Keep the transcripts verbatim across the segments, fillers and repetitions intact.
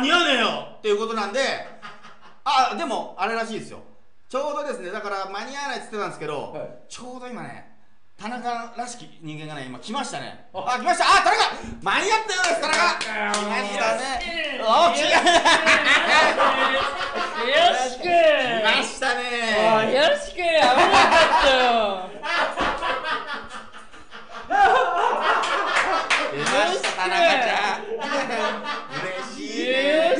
に合わねえよっていうことなんで、あ、でもあれらしいですよ。ちょうどですね、だから間に合わないって言ってたんですけど、はい、ちょうど今ね、田中らしき人間がね、今来ましたね。あ、来ました。あ、田中間に合ったようです、田中。来ましたね。お、違う。 よしく来ましたね。 よしく危なかったよ。 出ました田中ちゃん。嬉しいね。 よし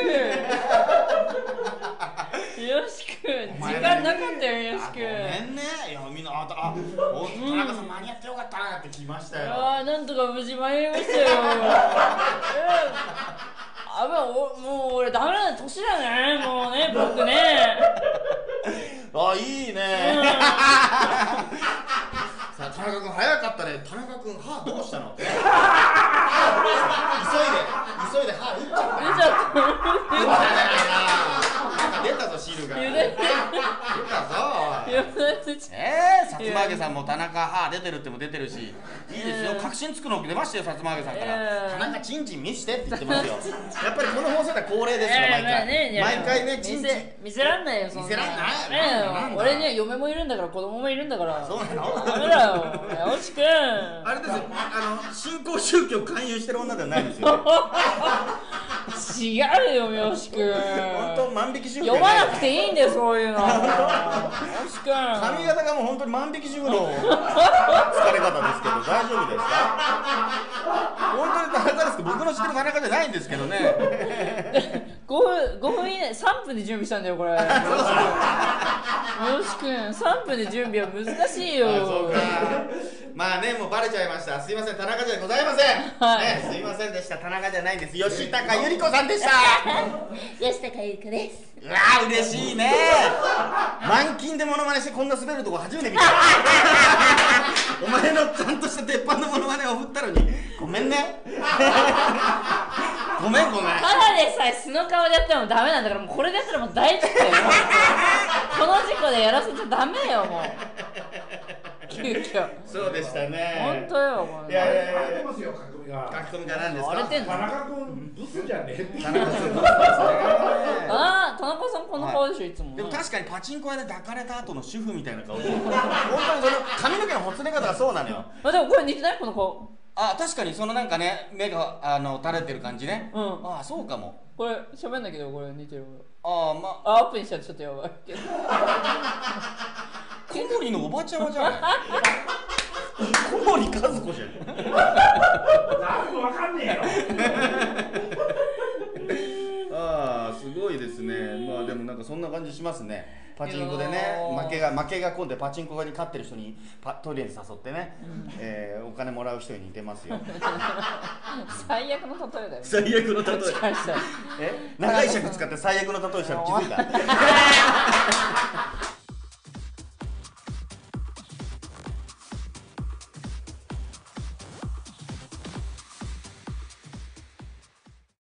くよしく時間なかったよ、よしく。ごめんね。いや、みんな、あ、あ、お、田中さん間に合ってよかったなって来ましたよ。 ああ、なんとか無事間に合いましたよ。あ、もう、もう俺ダメな年だね、もうね、僕ね。 あ、いいね。さあ、田中君早かったね。田中君、歯どうしたの？急いで、急いで歯打っちゃった。 出ちゃった。 出たぞ、汁が。出たぞ。ええ、さつま揚げさんも田中歯出てるっても出てるし、いいですよ。確信つくの出ましたよ、さつま揚げさんから。田中チンチン見してって言ってますよ。やっぱりこの放送では恒例ですから、毎回。毎回ね、チンチン見せらんないよ、そんな。見せらんない。俺には嫁もいるんだから、子供もいるんだから。 そうなの？ ダメだよ、よしくん。 あれですよ、あの新興宗教勧誘してる女ではないですよ。 違うよ、よしくん。 本当万引き主婦。 読まなくていいんだよ、そういうの。よしくん。 髪型がもう本当に万引き主婦の疲れ方ですけど、大丈夫ですか？本当に田中ですけど、僕の知ってる田中じゃないんですけどね。 ごふん、ごふん以内、さんぷんで準備したんだよ、これ。よしくん、さんぷんで準備は難しいよ。 そうか。まあね、もうバレちゃいました。すいません、田中じゃございません。はい、ね、すいませんでした。田中じゃないんです。吉高由里子さんでした。 吉高由里子です。 うわー、嬉しいね。満勤でモノマネしてこんな滑るとこ初めて見た。お前のちゃんとした鉄板のモノマネを振ったのにごめんね。ごめんごめん。 ただでさえ素の顔でやってもダメなんだから、もうこれでやったらもう大丈夫だよ。この事故でやらせちゃダメよ、もう。急遽。 そうでしたね。 本当よ、もう。 いやいやいや。 荒れてますよ、書き込みが。 書き込みが何ですか。 荒れてんの。 田中君ブスじゃねえって。 田中さん。 ああ、田中さんこの顔でしょ、いつも。 でも確かにパチンコ屋で抱かれた後の主婦みたいな顔してる。本当にその髪の毛のほつれ方がそうなのよ。 あ、でもこれ似てない、この顔。 あ、確かにそのなんかね、目があの垂れてる感じね。うん。ああ、そうかも。 これ喋んないけど、これ似てる。 ああ、まあ、アップにしたらちょっとやばいけど。 小森のおばちゃまじゃん。小森和子じゃん。 誰もわかんねえよ。 ああ、すごいですね。まあでもなんかそんな感じしますね。パチンコでね、負けが負けが込んでパチンコに勝ってる人にパトイレに誘ってね、うん、えー、お金もらう人に似てますよ。 最悪の例えだよ。 最悪の例え。え、長い尺使って最悪の例えしたら気づいた。